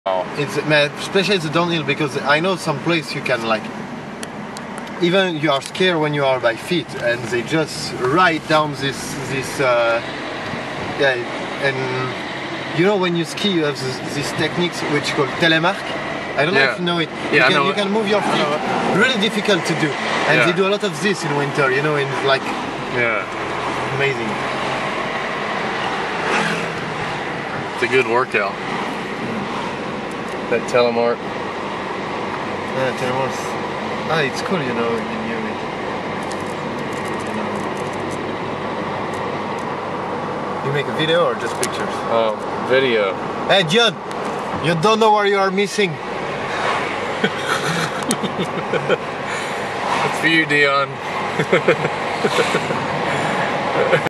It's especially the downhill, because I know some place you can like, even you are scared when you are by feet, and they just ride down this yeah, and you know when you ski you have this techniques which called telemark. I don't know if you know it. Yeah, you can move your feet. Really difficult to do, and they do a lot of this in winter. You know, in like amazing. It's a good workout. That telemark. Yeah, telemark. Ah, it's cool, you know. You make a video or just pictures? Video. Hey, Dion, you don't know where you are missing. It's for you, Dion.